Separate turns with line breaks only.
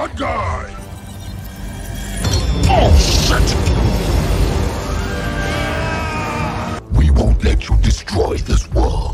Bad guy!
Oh, shit! We won't let you destroy this world.